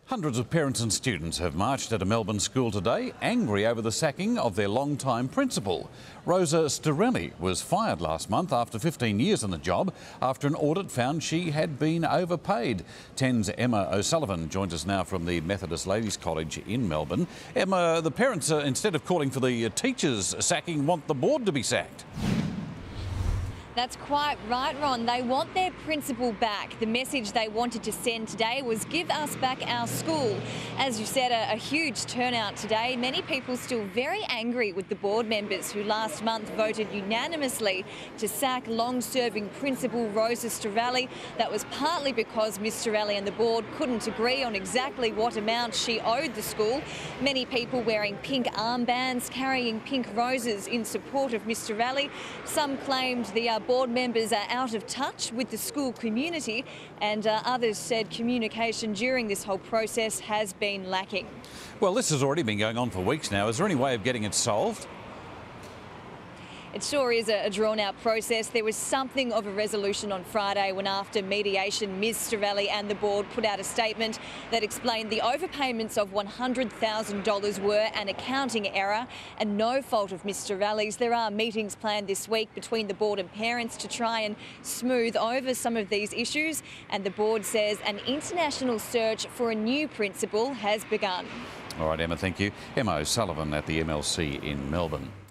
Hundreds of parents and students have marched at a Melbourne school today, angry over the sacking of their long-time principal. Rosa Storelli was fired last month after 15 years on the job after an audit found she had been overpaid. 10's Emma O'Sullivan joins us now from the Methodist Ladies College in Melbourne. Emma, the parents, instead of calling for the teachers sacking, want the board to be sacked. That's quite right, Ron. They want their principal back. The message they wanted to send today was give us back our school. As you said, a huge turnout today. Many people still very angry with the board members who last month voted unanimously to sack long-serving principal Rosa Storelli. That was partly because Miss Storelli and the board couldn't agree on exactly what amount she owed the school. Many people wearing pink armbands, carrying pink roses in support of Miss Storelli. Some claimed the board members are out of touch with the school community, and others said communication during this whole process has been lacking. Well, this has already been going on for weeks now. Is there any way of getting it solved? It sure is a drawn-out process. There was something of a resolution on Friday when, after mediation, Ms Storelli and the board put out a statement that explained the overpayments of $100,000 were an accounting error and no fault of Ms Storelli's. There are meetings planned this week between the board and parents to try and smooth over some of these issues, and the board says an international search for a new principal has begun. All right, Emma, thank you. Emma O'Sullivan at the MLC in Melbourne.